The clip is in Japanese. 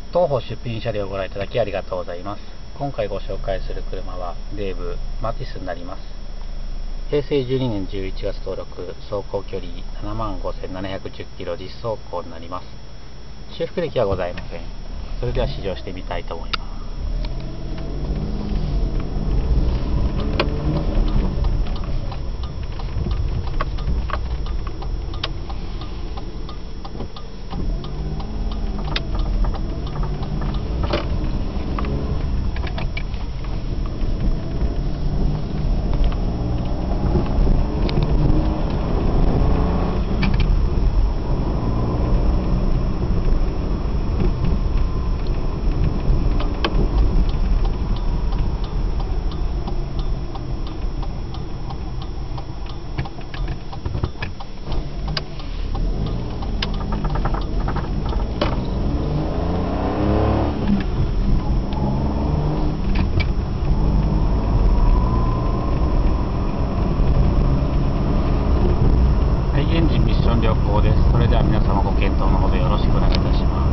当方出品車両をご覧いただきありがとうございます。今回ご紹介する車はデーブ・マティスになります。平成12年11月登録、走行距離75,710キロ、実走行になります。修復歴はございません。それでは試乗してみたいと思います。エンジンミッション良好です。それでは皆様ご検討のほどよろしくお願いいたします。